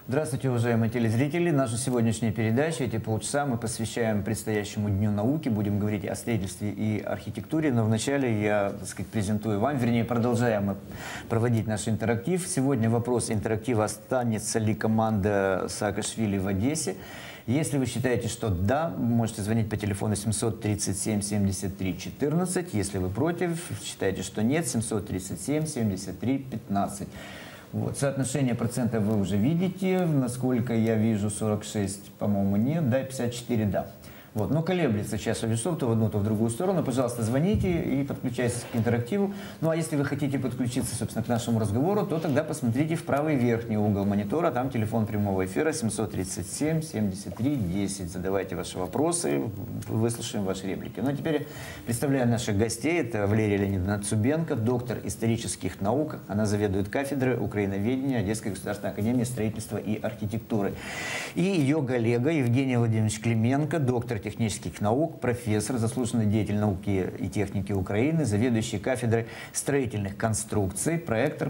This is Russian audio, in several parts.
Здравствуйте, уважаемые телезрители. Нашу сегодняшнюю передачу, эти полчаса, мы посвящаем предстоящему Дню науки. Будем говорить о строительстве и архитектуре. Но вначале я, презентую вам, вернее, продолжаем проводить наш интерактив. Сегодня вопрос интерактива: останется ли команда Саакашвили в Одессе? Если вы считаете, что да, вы можете звонить по телефону 737 73 14. Если вы против, считаете, что нет, 737 73 15. Вот. Соотношение процентов вы уже видите. Насколько я вижу, 46, по-моему, нет, да, 54, да. Вот. Но колеблется чаша весов то в одну, то в другую сторону. Пожалуйста, звоните и подключайтесь к интерактиву. Ну а если вы хотите подключиться, собственно, к нашему разговору, то тогда посмотрите в правый верхний угол монитора. Там телефон прямого эфира 737 73 10. Задавайте ваши вопросы, выслушаем ваши реплики. Ну а теперь представляю наших гостей. Это Валерия Леонидовна Цубенко, доктор исторических наук. Она заведует кафедрой украиноведения Одесской государственной академии строительства и архитектуры. И ее коллега Евгений Владимирович Клименко, доктор технических наук, профессор, заслуженный деятель науки и техники Украины, заведующий кафедрой строительных конструкций, проектор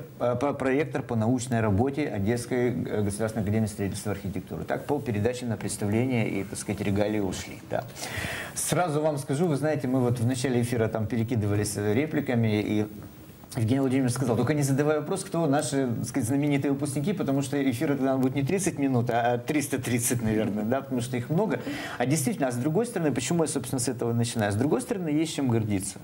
по научной работе Одесской государственной академии строительства и архитектуры. Так, полпередачи на представление и, так сказать, регалии ушли. Да. Сразу вам скажу, вы знаете, мы вот в начале эфира там перекидывались репликами, и Евгений Владимирович сказал: только не задавай вопрос, кто наши, так сказать, знаменитые выпускники, потому что эфир тогда будет не 30 минут, а 330, наверное, да, потому что их много. А действительно, а с другой стороны, почему я, собственно, с этого начинаю? С другой стороны, есть чем гордиться.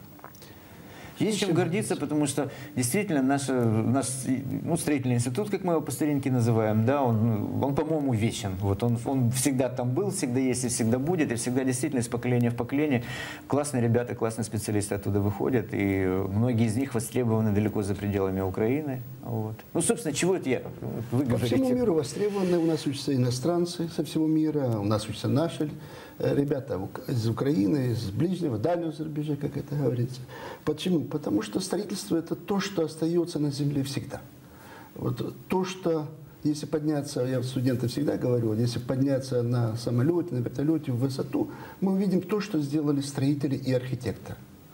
Есть чем гордиться, потому что действительно наш строительный институт, как мы его по старинке называем, да, он по-моему, вечен. Вот он всегда там был, всегда есть и всегда будет, и всегда действительно из поколения в поколение классные ребята, классные специалисты оттуда выходят, и многие из них востребованы далеко за пределами Украины. Вот. Ну, собственно, чего это я? Вы по всему миру востребованы, у нас учатся иностранцы со всего мира, у нас учатся наши ребята из Украины, из ближнего, дальнего зарубежья, как это говорится. Почему? Потому что строительство – это то, что остается на земле всегда. Вот то, что, если подняться, я студентам всегда говорю, если подняться на самолете, на вертолете в высоту, мы увидим то, что сделали строители и архитекторы.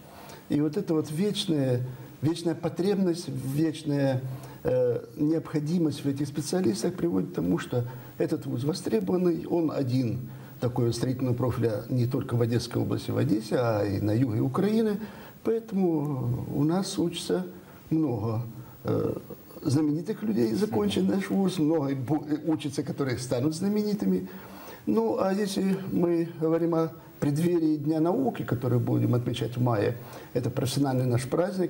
И вот эта вот вечная потребность, вечная необходимость в этих специалистах приводит к тому, что этот вуз востребованный, он один такой строительного профиля не только в Одесской области, в Одессе, а и на юге Украины. Поэтому у нас учатся много знаменитых людей, закончили наш вуз, много учатся, которые станут знаменитыми. Ну, а если мы говорим о преддверии Дня науки, который будем отмечать в мае, это профессиональный наш праздник,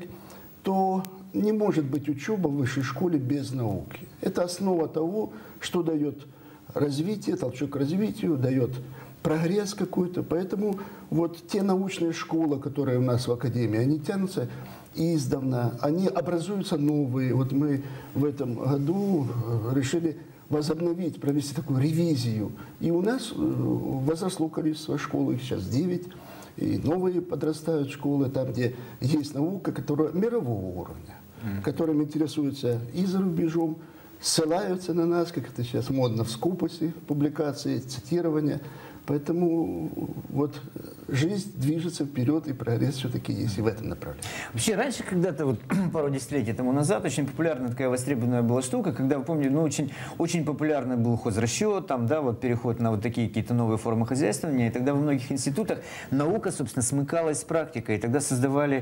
то не может быть учеба в высшей школе без науки. Это основа того, что дает развитие, толчок к развитию, дает прогресс какой-то. Поэтому вот те научные школы, которые у нас в Академии, они тянутся издавна, они образуются новые. Вот мы в этом году решили возобновить, провести такую ревизию. И у нас возросло количество школ, их сейчас 9, и новые подрастают школы, там, где есть наука, которая мирового уровня, которым интересуются и за рубежом, ссылаются на нас, как это сейчас модно в скупости, публикации, цитирования. Поэтому вот жизнь движется вперед, и прогресс все-таки есть и в этом направлении. Вообще, раньше когда-то, вот, пару десятилетий тому назад, очень популярная такая востребованная была штука, когда, вы помните, ну, очень популярный был хозрасчет, там, да, вот переход на вот такие какие-то новые формы хозяйствования, и тогда во многих институтах наука, собственно, смыкалась с практикой, и тогда создавали,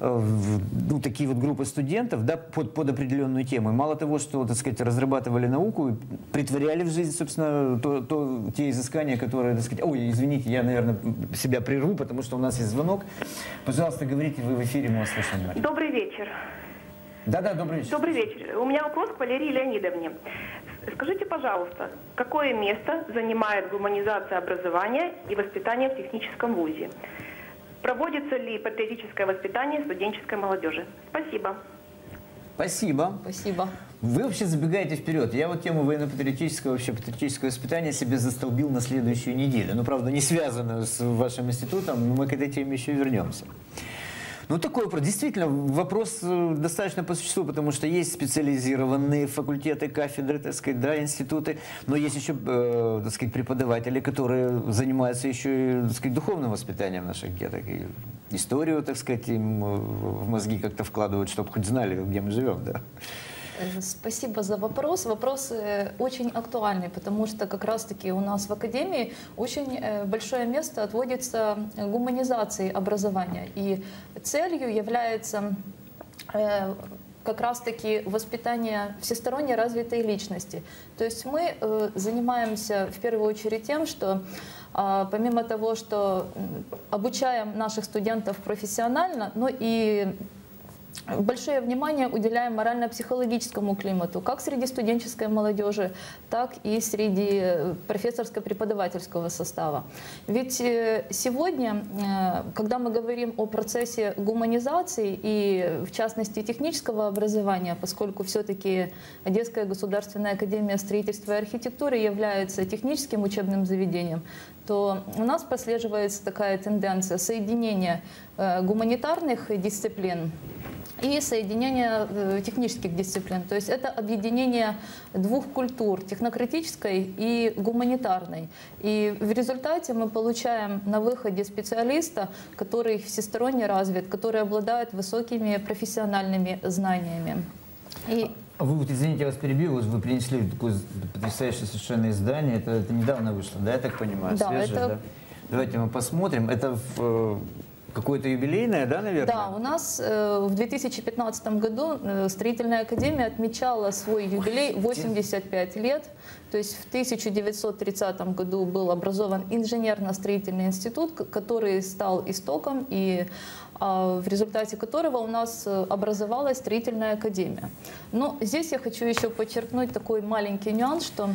ну, такие вот группы студентов, да, под определенную тему. И мало того, что, так сказать, разрабатывали науку, притворяли в жизнь, собственно, те изыскания, которые, так сказать. Ой, извините, я, наверное, себя прерву, потому что у нас есть звонок. Пожалуйста, говорите, вы в эфире, мы вас слышим. Добрый вечер. Да, добрый вечер. Добрый вечер. У меня вопрос к Валерии Леонидовне. Скажите, пожалуйста, какое место занимает гуманизация образования и воспитания в техническом вузе? Проводится ли патриотическое воспитание студенческой молодежи? Спасибо. Спасибо. Спасибо. Вы вообще забегаете вперед. Я вот тему военно-патриотического, вообще патриотического воспитания себе застолбил на следующую неделю. Ну, правда, не связанную с вашим институтом, но мы к этой теме еще вернемся. Ну, такой вопрос. Действительно, вопрос достаточно по существу, потому что есть специализированные факультеты, кафедры, так сказать, да, институты, но есть еще, так сказать, преподаватели, которые занимаются еще и, так сказать, духовным воспитанием наших деток. И историю, так сказать, им в мозги как-то вкладывают, чтобы хоть знали, где мы живем, да. Спасибо за вопрос. Вопрос очень актуальный, потому что как раз-таки у нас в Академии очень большое место отводится гуманизации образования. И целью является как раз-таки воспитание всесторонне развитой личности. То есть мы занимаемся в первую очередь тем, что помимо того, что обучаем наших студентов профессионально, но и большое внимание уделяем морально-психологическому климату, как среди студенческой молодежи, так и среди профессорско-преподавательского состава. Ведь сегодня, когда мы говорим о процессе гуманизации и, в частности, технического образования, поскольку все-таки Одесская государственная академия строительства и архитектуры является техническим учебным заведением, то у нас прослеживается такая тенденция соединения гуманитарных дисциплин и соединение технических дисциплин. То есть это объединение двух культур, технократической и гуманитарной. И в результате мы получаем на выходе специалиста, который всесторонне развит, который обладает высокими профессиональными знаниями. Вы, вот, извините, я вас перебил, вы принесли такое потрясающее совершенно издание, это недавно вышло, да, я так понимаю? Да, свежее, это... да? Давайте мы посмотрим. Это какое-то юбилейное, да, наверное? Да, у нас в 2015 году Строительная академия отмечала свой юбилей 85 лет. То есть в 1930 году был образован инженерно-строительный институт, который стал истоком и в результате которого у нас образовалась Строительная академия. Но здесь я хочу еще подчеркнуть такой маленький нюанс, что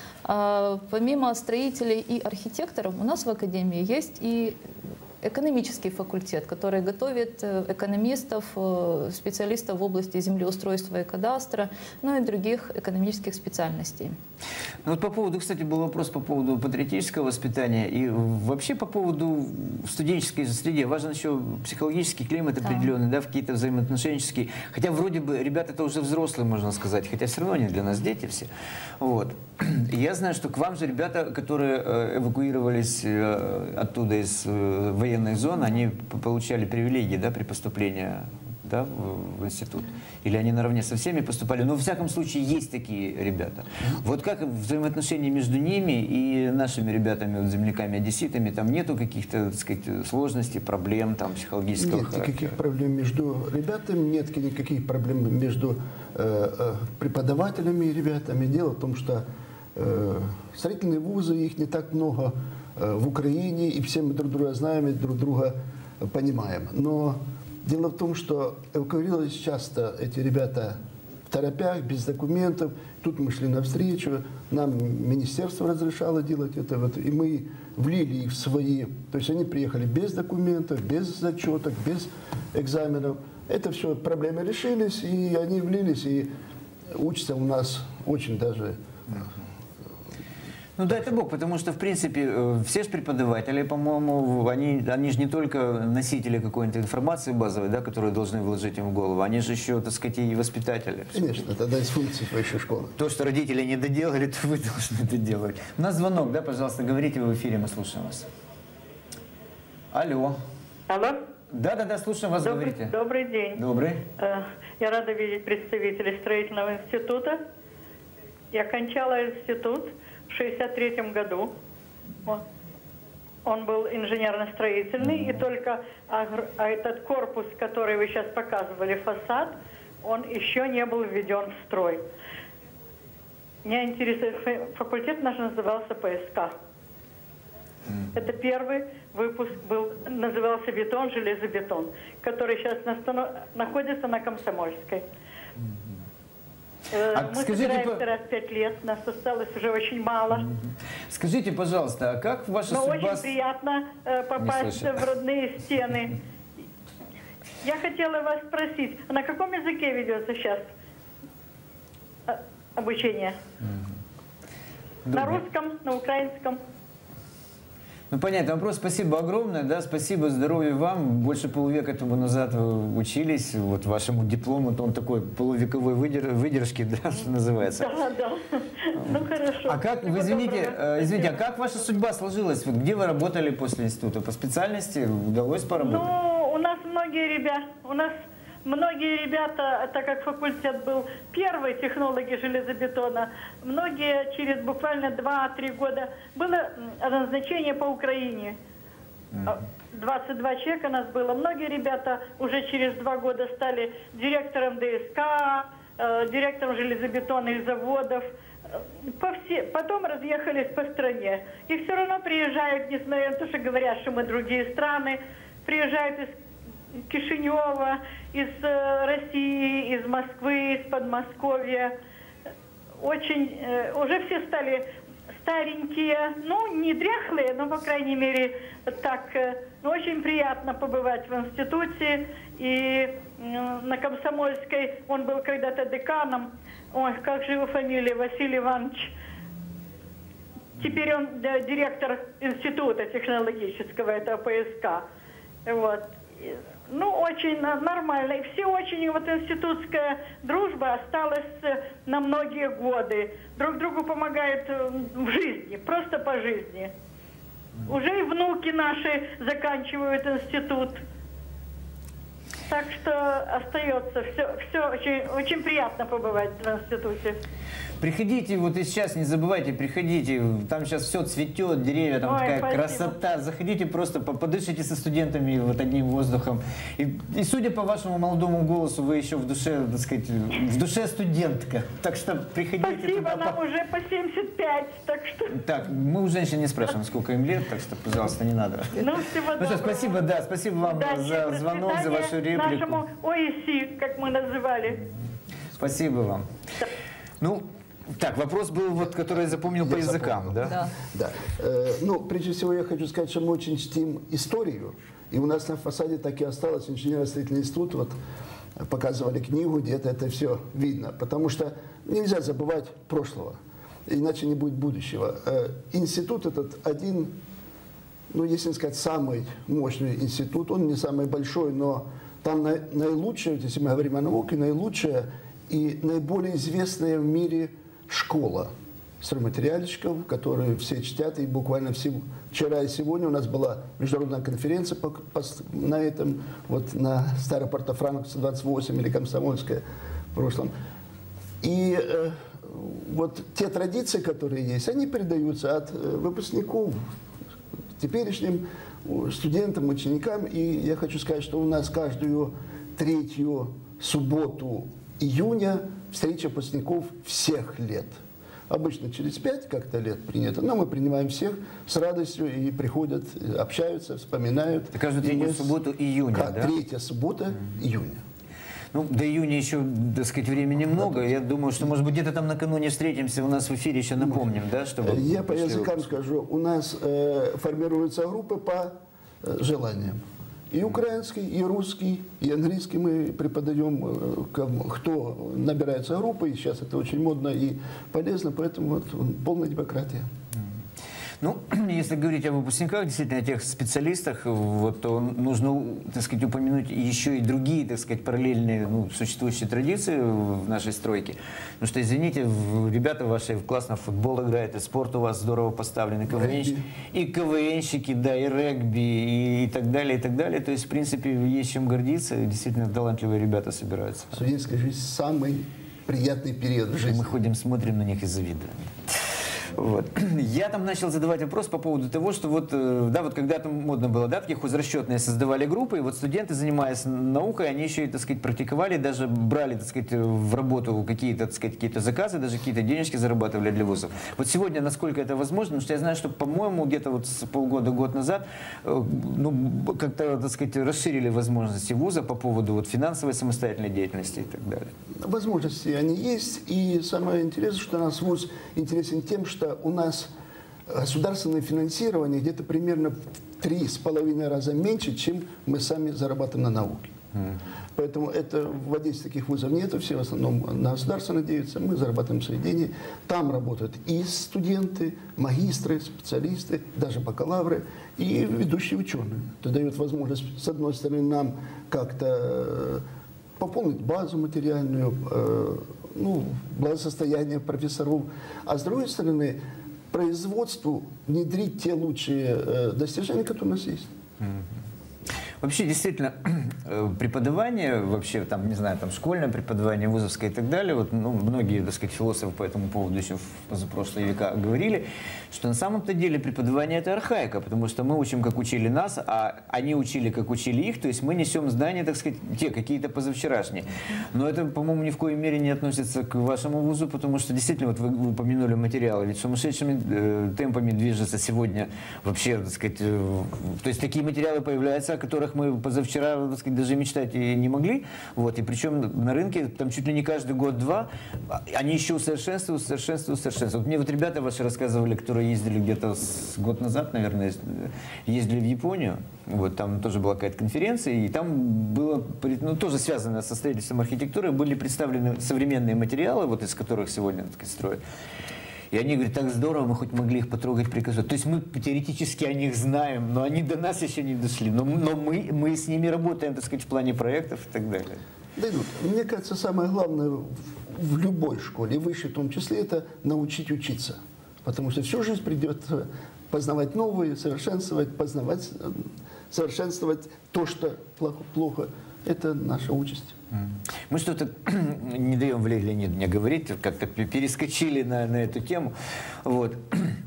помимо строителей и архитекторов у нас в академии есть и экономический факультет, который готовит экономистов, специалистов в области землеустройства и кадастра, ну и других экономических специальностей. Ну, вот по поводу, кстати, был вопрос по поводу патриотического воспитания и вообще по поводу студенческой среды. Важен еще психологический климат определенный, да, какие-то взаимоотношенческие. Хотя вроде бы ребята это уже взрослые, можно сказать, хотя все равно они для нас дети все. Вот. Я знаю, что к вам же ребята, которые эвакуировались оттуда из военной зоны, они получали привилегии, да, при поступлении, да, в институт? Или они наравне со всеми поступали? Но, во всяком случае, есть такие ребята. Вот как взаимоотношения между ними и нашими ребятами, вот, земляками, одесситами, там нету каких-то, так сказать, сложностей, проблем, там, психологического характера? Нет никаких проблем между ребятами, нет никаких проблем между преподавателями и ребятами. Дело в том, что строительные вузы, их не так много в Украине, и все мы друг друга знаем и друг друга понимаем. Но дело в том, что эвакуировались часто эти ребята в торопях, без документов. Тут мы шли навстречу, нам министерство разрешало делать это, вот, и мы влили их в свои... То есть они приехали без документов, без зачеток, без экзаменов. Это все проблемы решились, и они влились, и учатся у нас очень даже... Ну да, это Бог, потому что, в принципе, все же преподаватели, по-моему, они же не только носители какой-то информации базовой, да, которую должны вложить им в голову, они же еще, так сказать, и воспитатели. Конечно, это одна из функций высшей школы. То, что родители не доделали, то вы должны доделать. У нас звонок, да, пожалуйста, говорите, вы в эфире, мы слушаем вас. Алло. Алло. Да, слушаем вас, говорите. Добрый день. Добрый. Я рада видеть представителей строительного института. Я кончала институт в 1963 году. Он был инженерно-строительный, и только этот корпус, который вы сейчас показывали, фасад, он еще не был введен в строй. Меня интересует, факультет наш назывался ПСК. Это первый выпуск был, назывался «Бетон, железобетон», который сейчас находится на Комсомольской. Мы собираемся раз в 5 лет, нас осталось уже очень мало. Скажите, пожалуйста, а как ваша судьба... очень приятно попасть в родные стены. Я хотела вас спросить, а на каком языке ведется сейчас обучение? На русском, на украинском? Ну, понятно вопрос. Спасибо огромное, да, спасибо, здоровья вам. Больше полувека тому назад вы учились, вот вашему диплому, он такой полувековой выдержки, да, что называется. Да. Ну, хорошо. А как, вы извините, а как ваша судьба сложилась? Вот где вы работали после института? По специальности удалось поработать? Ну, у нас многие ребята, у нас Многие ребята, так как факультет был первый, технологи железобетона, многие через буквально 2-3 года было назначение по Украине. 22 человека нас было. Многие ребята уже через 2 года стали директором ДСК, директором железобетонных заводов. Потом разъехались по стране. И все равно приезжают, несмотря на то, что говорят, что мы другие страны, приезжают из Кишинева, из России, из Москвы, из Подмосковья. Очень, уже все стали старенькие, ну, не дряхлые, но, по крайней мере, так, ну, очень приятно побывать в институте. И на Комсомольской он был когда-то деканом. Ой, как же его фамилия, Василий Иванович. Теперь он директор института технологического, это ПСК. Вот. Ну, очень нормально. И все очень, вот институтская дружба осталась на многие годы. Друг другу помогают в жизни, просто по жизни. Уже и внуки наши заканчивают институт. Так что остается все очень, очень приятно побывать в институте. Приходите, вот и сейчас не забывайте, приходите, там сейчас все цветет, деревья, там такая спасибо. красота. Заходите, просто подышите со студентами вот одним воздухом. И судя по вашему молодому голосу, вы еще в душе, так сказать, в душе студентка. Так что приходите. Спасибо, туда. нам уже по 75, так что... Так, мы у женщин не спрашиваем, сколько им лет, так что, пожалуйста, не надо. Ну, всего Ну что, доброго. спасибо, да, спасибо вам Удачи, за звонок, за вашу процветания реплику. нашему ОИСИ, как мы называли. Спасибо вам. Ну, так, вопрос был, вот, который я запомнил по языкам, да? Да. Да. Ну, прежде всего, я хочу сказать, что мы очень чтим историю. И у нас на фасаде так и осталось инженерно-строительный институт. Вот показывали книгу, где-то это все видно. Потому что нельзя забывать прошлого, иначе не будет будущего. Институт этот один, ну, если не сказать, самый мощный институт. Он не самый большой, но там наилучшая, если мы говорим о науке, наилучшая и наиболее известная в мире школа стройматериальщиков, которую все чтят. И буквально вчера и сегодня у нас была международная конференция на этом, вот на Старой Порто-Франко 28 или Комсомольская в прошлом. И вот те традиции, которые есть, они передаются от выпускников теперешним студентам, ученикам. И я хочу сказать, что у нас каждую 3-ю субботу июня встреча выпускников всех лет. Обычно через 5 как-то лет принято, но мы принимаем всех с радостью и приходят, общаются, вспоминают. Это каждую 3-ю субботу июня, да? 3-я суббота июня. Ну, до июня еще, так сказать, времени много. Я думаю, что, может быть, где-то там накануне встретимся, у нас в эфире еще напомним, да? Чтобы я по языкам скажу, у нас формируются группы по желаниям. И украинский, и русский, и английский мы преподаем, кто набирается группы, и сейчас это очень модно и полезно, поэтому вот полная демократия. Ну, если говорить о выпускниках, действительно, о тех специалистах, вот, то нужно, так сказать, упомянуть еще и другие, так сказать, параллельные, ну, существующие традиции в нашей стройке. Потому что, извините, ребята ваши классно в футбол играют, и спорт у вас здорово поставлен, и КВНщики, да, и регби, и так далее, и так далее. То есть, в принципе, есть чем гордиться, действительно, талантливые ребята собираются. Студенческая жизнь – самый приятный период в жизни. Мы ходим, смотрим на них и завидуем. Вот. Я там начал задавать вопрос по поводу того, что вот, да, вот когда-то модно было, да, такие хозрасчетные создавали группы, и вот студенты, занимаясь наукой, они еще и, так сказать, практиковали, даже брали, так сказать, в работу какие-то, так сказать, какие-то заказы, даже какие-то денежки зарабатывали для вузов. Вот сегодня, насколько это возможно, потому что я знаю, что, по-моему, где-то вот с полгода-год назад, ну, как-то, так сказать, расширили возможности вуза по поводу вот финансовой самостоятельной деятельности и так далее. Возможности они есть, и самое интересное, что наш вуз интересен тем, что у нас государственное финансирование где-то примерно в 3,5 раза меньше, чем мы сами зарабатываем на науке. Поэтому это в Одессе таких вузов нет, все в основном на государство надеются, мы зарабатываем свои деньги. Там работают и студенты, магистры, специалисты, даже бакалавры и ведущие ученые. Это дает возможность, с одной стороны, нам как-то пополнить базу материальную, ну, благосостояние профессоров, а с другой стороны, производству внедрить те лучшие достижения, которые у нас есть. Вообще, действительно, преподавание, вообще, там, не знаю, там, школьное преподавание, вузовское и так далее, вот, ну, многие, так сказать, философы по этому поводу еще в позапрошлые века говорили, что на самом-то деле преподавание – это архаика, потому что мы учим, как учили нас, а они учили, как учили их, то есть мы несем знания, так сказать, те, какие-то позавчерашние. Но это, по-моему, ни в коей мере не относится к вашему вузу, потому что, действительно, вот вы упомянули материалы, ведь сумасшедшими темпами движется сегодня вообще, так сказать, то есть такие материалы появляются, о которых мы позавчера, так сказать, даже мечтать и не могли. Вот. И причем на рынке там чуть ли не каждый год-два они еще усовершенствуют. Вот мне вот ребята ваши рассказывали, которые ездили где-то год назад, наверное, ездили в Японию. Вот, там тоже была какая-то конференция, и там было, ну, тоже связано со строительством архитектуры, были представлены современные материалы, вот из которых сегодня, так сказать, строят. И они говорят, так здорово, мы хоть могли их потрогать, прикоснуться. То есть мы теоретически о них знаем, но они до нас еще не дошли. Но мы с ними работаем, так сказать, в плане проектов и так далее. Да, мне кажется, самое главное в любой школе, высшей в том числе, это научить учиться. Потому что всю жизнь придется познавать новые, совершенствовать, познавать, совершенствовать то, что плохо. Это наша участь. Мы что-то не даем Валерии Леонидовне говорить, как-то перескочили на эту тему. Вот.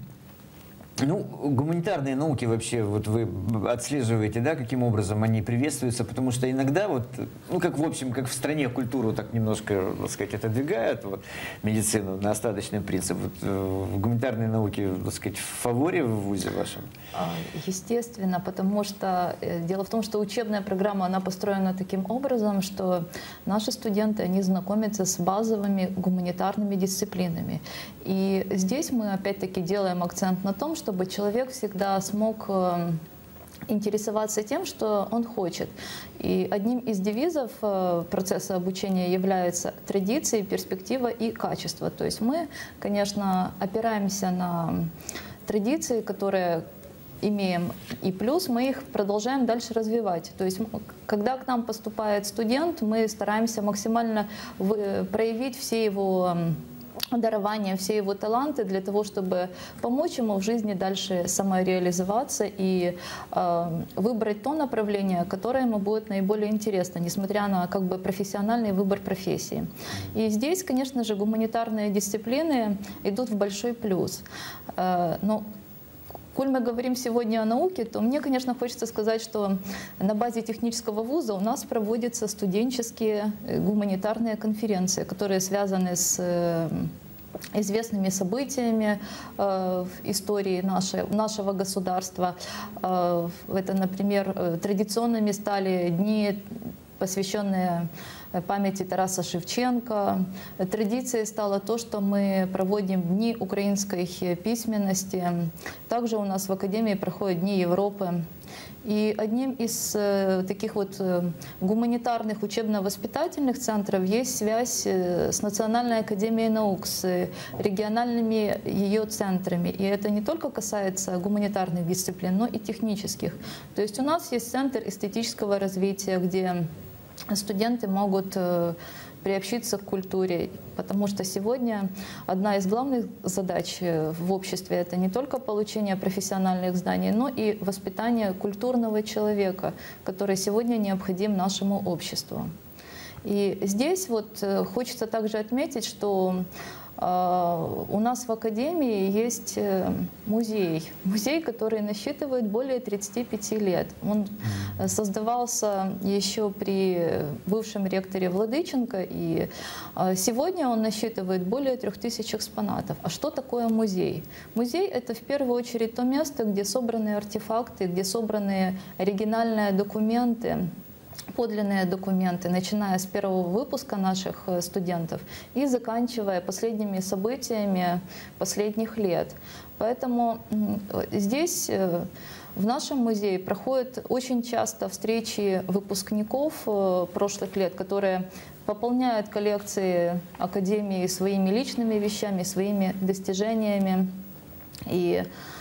Ну, гуманитарные науки вообще, вот вы отслеживаете, да, каким образом они приветствуются, потому что иногда вот, ну, как в общем, как в стране культуру так немножко, так сказать, отодвигают, вот, медицину на остаточный принцип. Вот, гуманитарные науки, так сказать, в фаворе в вузе вашем? Естественно, потому что дело в том, что учебная программа, она построена таким образом, что наши студенты, они знакомятся с базовыми гуманитарными дисциплинами. И здесь мы опять-таки делаем акцент на том, чтобы человек всегда смог интересоваться тем, что он хочет. И одним из девизов процесса обучения является традиции, перспектива и качество. То есть мы, конечно, опираемся на традиции, которые имеем, и плюс мы их продолжаем дальше развивать. То есть когда к нам поступает студент, мы стараемся максимально проявить все его дарования, все его таланты для того, чтобы помочь ему в жизни дальше самореализоваться и выбрать то направление, которое ему будет наиболее интересно, несмотря на как бы профессиональный выбор профессии. И здесь, конечно же, гуманитарные дисциплины идут в большой плюс. Но коль мы говорим сегодня о науке, то мне, конечно, хочется сказать, что на базе технического вуза у нас проводятся студенческие гуманитарные конференции, которые связаны с известными событиями в истории нашего государства. Это, например, традиционными стали дни, посвященные памяти Тараса Шевченко. Традицией стало то, что мы проводим Дни украинской письменности. Также у нас в Академии проходят Дни Европы. И одним из таких вот гуманитарных учебно-воспитательных центров есть связь с Национальной академией наук, с региональными ее центрами. И это не только касается гуманитарных дисциплин, но и технических. То есть у нас есть центр эстетического развития, где студенты могут приобщиться к культуре, потому что сегодня одна из главных задач в обществе – это не только получение профессиональных знаний, но и воспитание культурного человека, который сегодня необходим нашему обществу. И здесь вот хочется также отметить, что у нас в Академии есть музей, который насчитывает более 35 лет. Он создавался еще при бывшем ректоре Владыченко, и сегодня он насчитывает более 3000 экспонатов. А что такое музей? Музей – это в первую очередь то место, где собраны артефакты, где собраны оригинальные документы, подлинные документы, начиная с первого выпуска наших студентов и заканчивая последними событиями последних лет. Поэтому здесь, в нашем музее, проходят очень часто встречи выпускников прошлых лет, которые пополняют коллекции Академии своими личными вещами, своими достижениями. И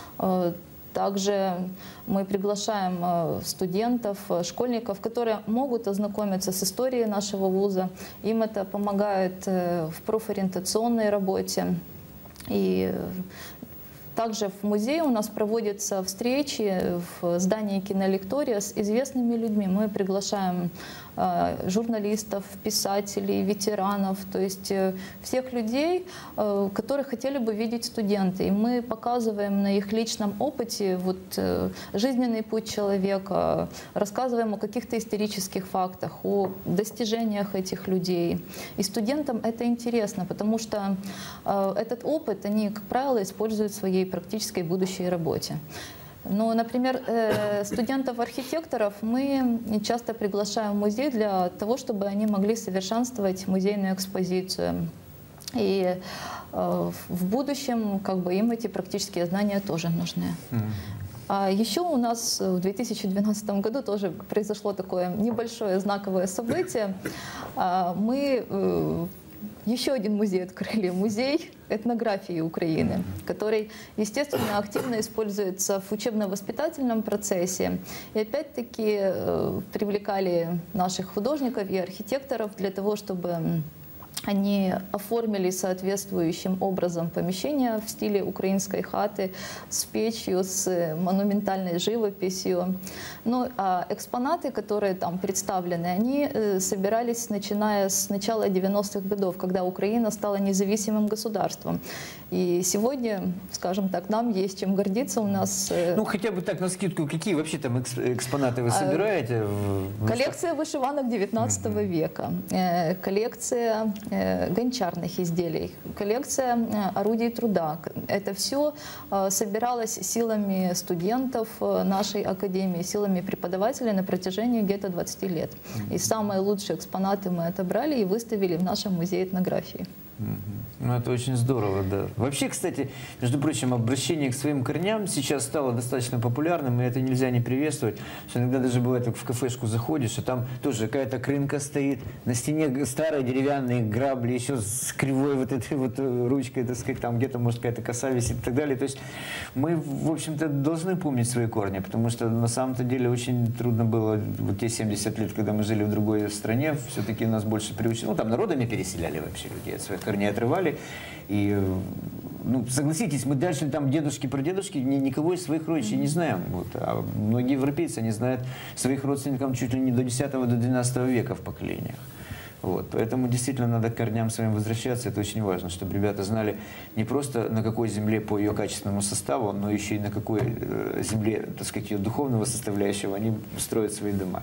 также мы приглашаем студентов, школьников, которые могут ознакомиться с историей нашего вуза. Им это помогает в профориентационной работе. И Также в музее у нас проводятся встречи в здании кинолектория с известными людьми. Мы приглашаем журналистов, писателей, ветеранов, то есть всех людей, которых хотели бы видеть студенты. И мы показываем на их личном опыте вот, жизненный путь человека, рассказываем о каких-то исторических фактах, о достижениях этих людей. И студентам это интересно, потому что этот опыт они, как правило, используют в своей практической будущей работе. Но, например, студентов-архитекторов мы часто приглашаем в музей для того, чтобы они могли совершенствовать музейную экспозицию. И в будущем как бы, им эти практические знания тоже нужны. А еще у нас в 2012 году тоже произошло такое небольшое знаковое событие. Мы еще один музей открыли, музей этнографии Украины, который, естественно, активно используется в учебно-воспитательном процессе. И опять-таки привлекали наших художников и архитекторов для того, чтобы они оформили соответствующим образом помещение в стиле украинской хаты с печью, с монументальной живописью. Ну, а экспонаты, которые там представлены, они собирались начиная с начала 90-х годов, когда Украина стала независимым государством. И сегодня, скажем так, нам есть чем гордиться. У нас... Ну, хотя бы так, навскидку, какие вообще там экспонаты вы собираете? Коллекция вышиванок 19 века, коллекция гончарных изделий, коллекция орудий труда. Это все собиралось силами студентов нашей академии, силами преподавателей на протяжении где-то 20 лет. И самые лучшие экспонаты мы отобрали и выставили в нашем музее этнографии. Ну, это очень здорово, да. Вообще, кстати, между прочим, обращение к своим корням сейчас стало достаточно популярным, и это нельзя не приветствовать. Что иногда даже бывает, как в кафешку заходишь, а там тоже какая-то крынка стоит, на стене старые деревянные грабли, еще с кривой вот этой вот ручкой, так сказать, там где-то, может, какая-то коса висит и так далее. То есть мы, в общем-то, должны помнить свои корни, потому что на самом-то деле очень трудно было вот те 70 лет, когда мы жили в другой стране, все-таки нас больше приучили, ну, там народами переселяли вообще людей от своих корней отрывали. И, ну, согласитесь, мы дальше там дедушки, прадедушки никого из своих родичей не знаем. Вот. А многие европейцы, они знают своих родственников чуть ли не до 10-го, до 12 века в поколениях. Вот. Поэтому действительно надо к корням своим возвращаться. Это очень важно, чтобы ребята знали не просто на какой земле по ее качественному составу, но еще и на какой земле, так сказать, ее духовного составляющего они строят свои дома.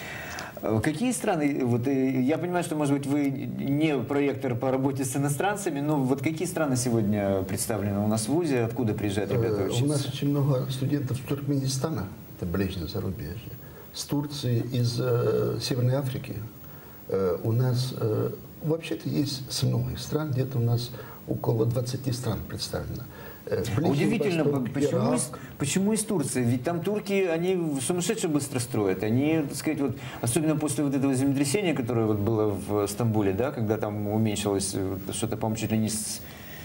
Какие страны, вот я понимаю, что, может быть, вы не проектор по работе с иностранцами, но вот какие страны сегодня представлены у нас в ВУЗе, откуда приезжают ребята учиться? У нас очень много студентов с Туркменистана, это ближнее зарубежье, с Турции, из Северной Африки. У нас вообще-то есть с многих стран, где-то у нас около 20 стран представлено. Удивительно, почему из Турции? Ведь там турки, они сумасшедше быстро строят. Они, так сказать, вот, особенно после вот этого землетрясения, которое вот было в Стамбуле, да, когда там уменьшилось что-то, по-моему, чуть ли не с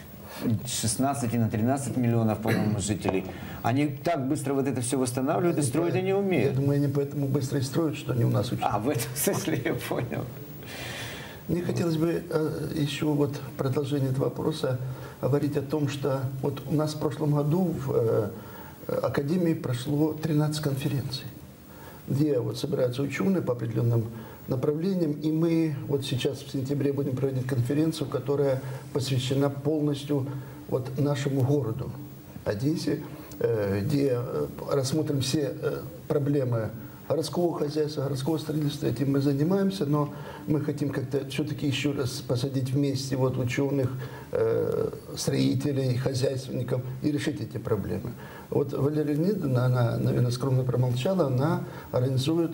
16 на 13 миллионов, по-моему, жителей. Они так быстро вот это все восстанавливают и строить они умеют. Я думаю, они поэтому быстро и строят, что они у нас учатся. А, в этом смысле я понял. Мне хотелось бы еще вот в продолжение этого вопроса говорить о том, что вот у нас в прошлом году в Академии прошло 13 конференций, где вот собираются ученые по определенным направлениям, и мы вот сейчас в сентябре будем проводить конференцию, которая посвящена полностью вот нашему городу Одессе, где рассмотрим все проблемы городского хозяйства, городского строительства, этим мы занимаемся, но мы хотим как-то все-таки еще раз посадить вместе вот ученых, строителей, хозяйственников и решить эти проблемы. Вот Валерия Леонидовна, она, наверное, скромно промолчала, она организует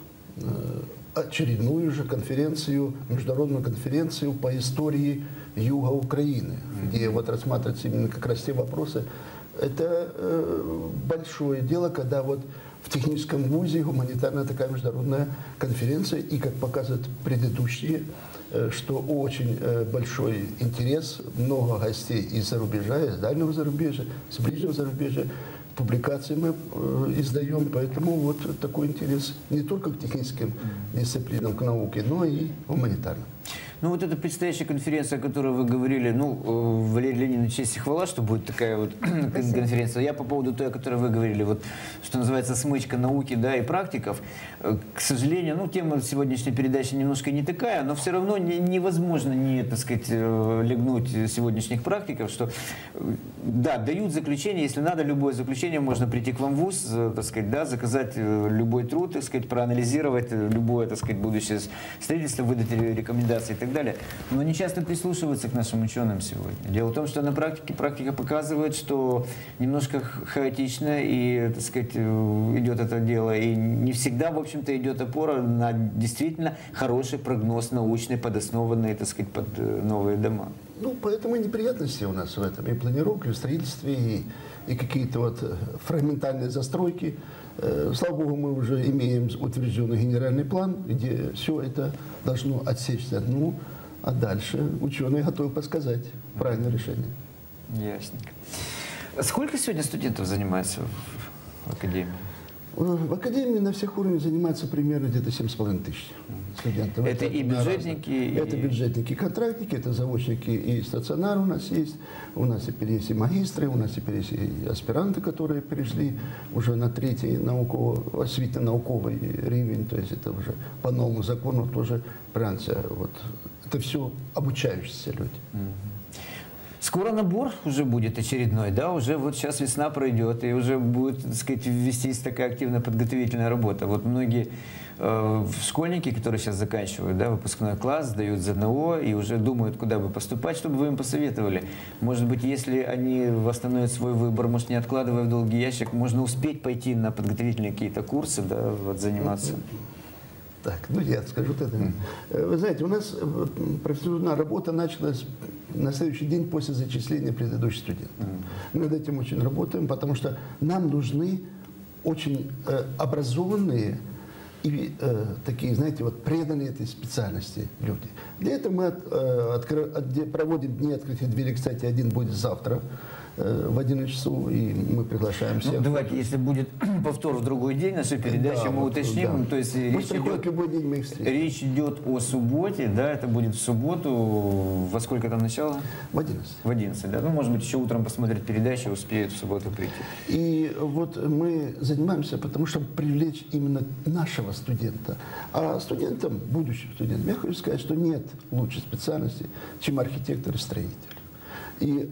очередную же конференцию, международную конференцию по истории юга Украины, где вот рассматриваются именно как раз те вопросы. Это большое дело, когда вот в техническом вузе гуманитарная такая международная конференция, и, как показывают предыдущие, что очень большой интерес, много гостей из-за рубежа, из дальнего зарубежья, с ближнего зарубежья. Публикации мы издаем, поэтому вот такой интерес не только к техническим дисциплинам, к науке, но и гуманитарным. Ну, вот эта предстоящая конференция, о которой вы говорили, ну, Валерий Леонидович, честь и хвала, что будет такая вот конференция. Я по поводу той, о которой вы говорили, вот, что называется, смычка науки, да, и практиков. К сожалению, ну, тема сегодняшней передачи немножко не такая, но все равно невозможно не, так сказать, легнуть сегодняшних практиков, что, да, дают заключение, если надо, любое заключение, можно прийти к вам в ВУЗ, так сказать, да, заказать любой труд, так сказать, проанализировать любое, так сказать, будущее строительство, выдать рекомендации и так далее. Но не часто прислушиваются к нашим ученым сегодня. Дело в том, что на практике практика показывает, что немножко хаотично и, так сказать, идет это дело, и не всегда, в общем-то, идет опора на действительно хороший прогноз научный, подоснованный, так сказать, под новые дома. Ну, поэтому и неприятности у нас в этом. И планировка, и в строительстве, и какие-то вот фрагментальные застройки. Слава Богу, мы уже имеем утвержденный генеральный план, где все это должно отсечься. Ну, а дальше ученые готовы подсказать правильное решение. Ясненько. Сколько сегодня студентов занимается в академии? В академии на всех уровнях занимается примерно где-то 7,5 тысяч студентов. Это и бюджетники? Это бюджетники, контрактники, это заочники и стационар у нас есть. У нас теперь есть и магистры, у нас теперь есть и аспиранты, которые перешли уже на третий освітньо-науковый рівень. То есть это уже по новому закону тоже Франция. Вот. Это все обучающиеся люди. Скоро набор уже будет очередной, да, уже вот сейчас весна пройдет, и уже будет, так сказать, вестись такая активная подготовительная работа. Вот многие школьники, которые сейчас заканчивают, да, выпускной класс, сдают ЗНО и уже думают, куда бы поступать, чтобы вы им посоветовали. Может быть, если они восстановят свой выбор, может, не откладывая в долгий ящик, можно успеть пойти на подготовительные какие-то курсы, да, вот, заниматься. Так, ну я скажу это. Вы знаете, у нас профессиональная работа началась на следующий день после зачисления предыдущих студентов. Мы над этим очень работаем, потому что нам нужны очень образованные и такие, знаете, вот преданные этой специальности люди. Для этого мы проводим дни открытия дверей. Кстати, один будет завтра в 11 часов, и мы приглашаем всех. Ну, давайте, если будет повтор в другой день нашей передачи, да, мы уточним. Да. То есть любой день мы их встретим. Речь идет о субботе, да, это будет в субботу. Во сколько там начало? В 11. В 11, да. Ну, может быть, еще утром посмотрят передачу, успеют в субботу прийти. И вот мы занимаемся, потому что привлечь именно нашего студента. А студентам, будущим студентам, я хочу сказать, что нет лучшей специальности, чем архитектор и строитель. И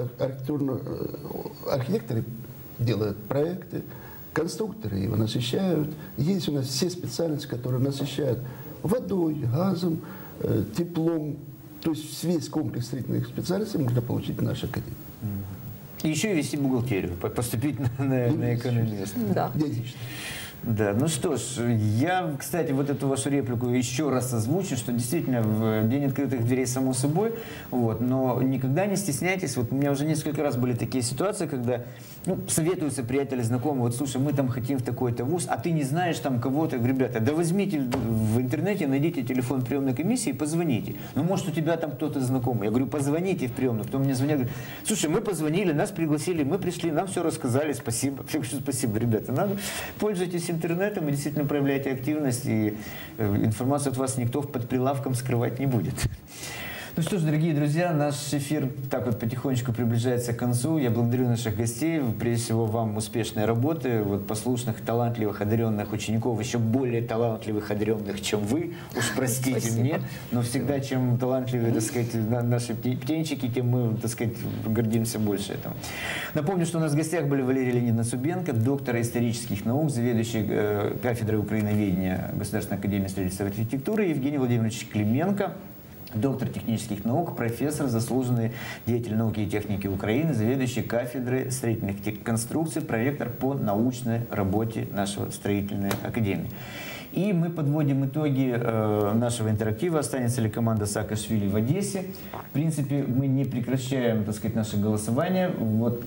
архитекторы делают проекты, конструкторы его насыщают. Есть у нас все специальности, которые насыщают водой, газом, теплом. То есть весь комплекс строительных специальностей можно получить в нашей академии. И еще и вести бухгалтерию, поступить на экономиста. Да. Да, ну что ж, я, кстати, вот эту вашу реплику еще раз озвучу, что действительно в день открытых дверей само собой, вот, но никогда не стесняйтесь, вот у меня уже несколько раз были такие ситуации, когда, ну, советуются приятели, знакомые, вот, слушай, мы там хотим в такой-то вуз, а ты не знаешь там кого-то, я говорю, ребята, да возьмите в интернете, найдите телефон приемной комиссии и позвоните, ну, может, у тебя там кто-то знакомый, я говорю, позвоните в приемную, кто мне звонит, говорит, слушай, мы позвонили, нас пригласили, мы пришли, нам все рассказали, спасибо, спасибо, ребята, надо, пользуйтесь интернетом и действительно проявляйте активность, и информацию от вас никто под прилавком скрывать не будет. Ну что ж, дорогие друзья, наш эфир так вот потихонечку приближается к концу. Я благодарю наших гостей, прежде всего вам успешной работы, вот, послушных, талантливых, одаренных учеников, еще более талантливых, одаренных, чем вы, уж простите мне, но всегда, чем талантливее, так сказать, наши птенчики, тем мы, так сказать, гордимся больше этому. Напомню, что у нас в гостях были Валерия Леонидовна Цубенко, доктор исторических наук, заведующий кафедрой украиноведения Государственной академии строительства и архитектуры, Евгений Владимирович Клименко, доктор технических наук, профессор, заслуженный деятель науки и техники Украины, заведующий кафедрой строительных конструкций, проректор по научной работе нашего строительной академии. И мы подводим итоги нашего интерактива. Останется ли команда Саакашвили в Одессе? В принципе, мы не прекращаем, так сказать, наше голосование. Вот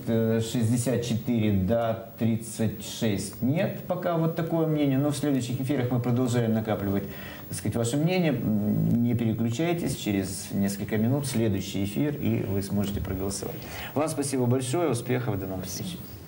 64 да, 36 нет, пока вот такое мнение. Но в следующих эфирах мы продолжаем накапливать, так сказать, ваше мнение. Не переключайтесь, через несколько минут следующий эфир, и вы сможете проголосовать. Вам спасибо большое, успехов, до новых встреч.